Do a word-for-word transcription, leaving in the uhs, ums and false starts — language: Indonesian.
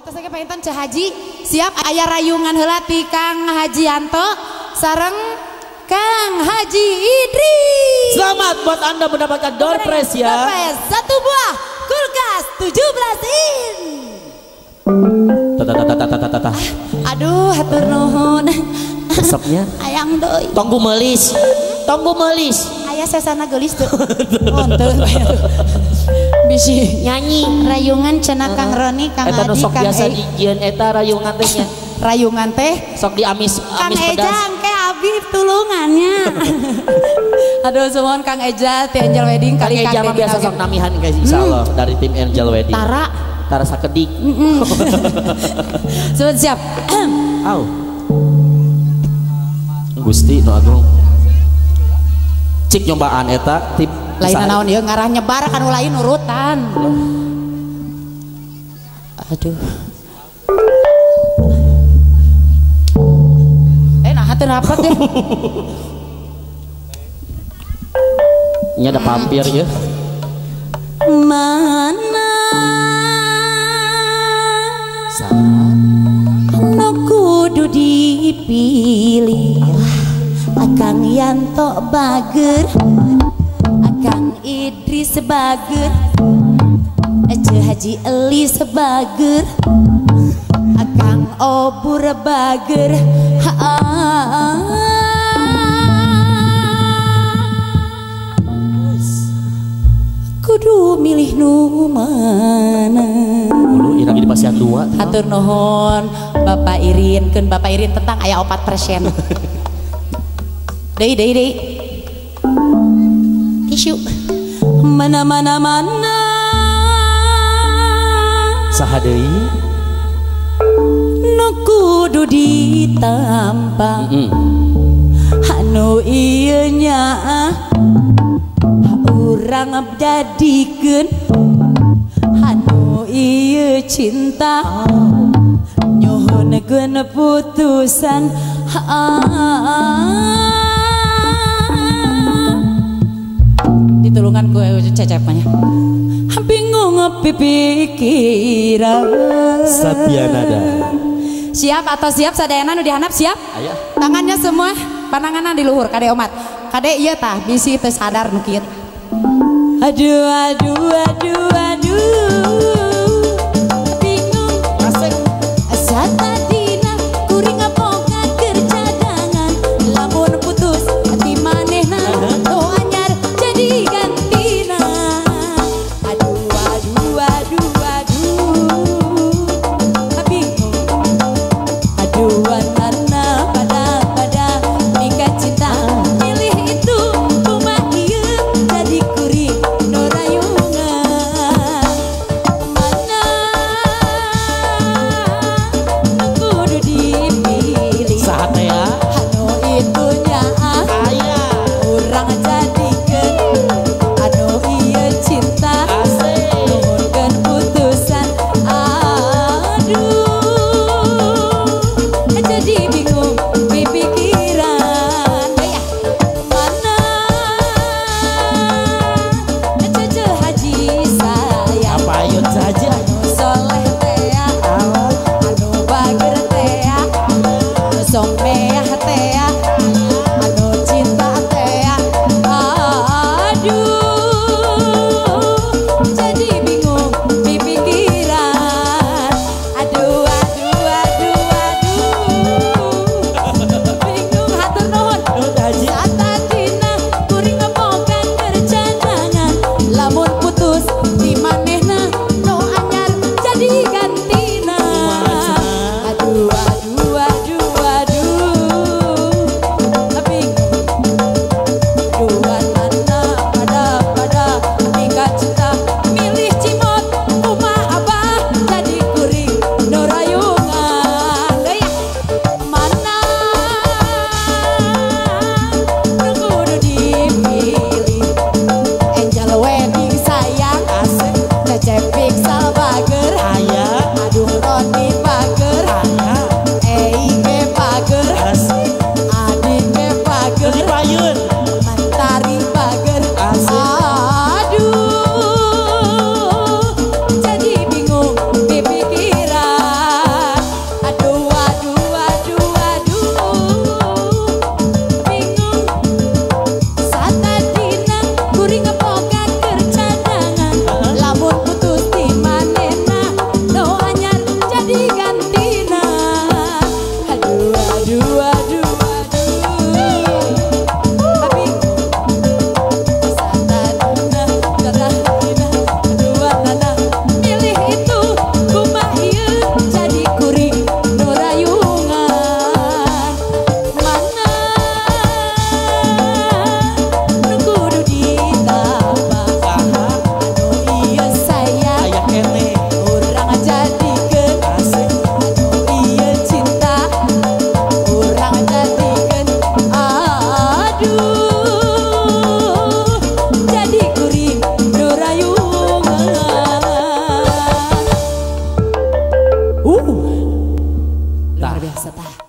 atas lagi pengen Cah Haji siap aya rayungan heula ti Kang Hajianto sareng Kang Haji Idris. Selamat buat Anda mendapatkan door prize ya. Door prize satu buah kulkas tujuh belas in. Tata-tata-tata-tata. Aduh hatur nuhun. Resepnya ayang doi. Tonggu melis. Tonggu melis. Aya sesana geulis tuh. Onteu bisi nyanyi rayungan cenah Kang Roni Kang Haji Kang sok biasa dijieun eta rayungan teh nya. Rayungan teh sok diamis Kang amis pedas. Eja ke Habib tulungannya. Aduh sumohon Kang Eja ti Angel Wedding kali Kang Eja mah biasa sok namihan guys insyaallah hmm. dari tim Angel Wedding. Tara Tara sakedik. Sudah siap. Au. Gusti nu agung. Cik nyobaan eta tip lain naon ieu ngarah nyebar kan lain urutan. Aduh. Eh nah hati rapat deh. Ini ada pampir ya. Mana saat nu kudu dipilih Akang Yanto bager Akang Idris bager Cah Haji Eli sebager Akang Obur bager kudu milih nu mana dulu irang di pasian dua hatur nuhun Bapak Irin keun Bapak Irin tentang aya opat persen deui deui deui tisu mana mana mana saha deui nu kudu ditampang mm -hmm. anu ieu nya urang jadikeun anu ieu cinta nyuhunkeun putusan ditulungan ku Cecep nya bingung pipikiran Satyanada siap atau siap sadayana nu dihanap siap aya tangannya semua pananganan di luhur kade omat kade ieu tah bisi teu sadar nu kieu aduh aduh aduh aduh bingung asik asa tadina kuring boga kerja dangan lamun putus hati manehna to anyar jadi gantina aduh aduh aduh aduh bingung aduh anana pada pada nikah cinta milih itu cuma ieu jadi kuring uh luar biasa tah.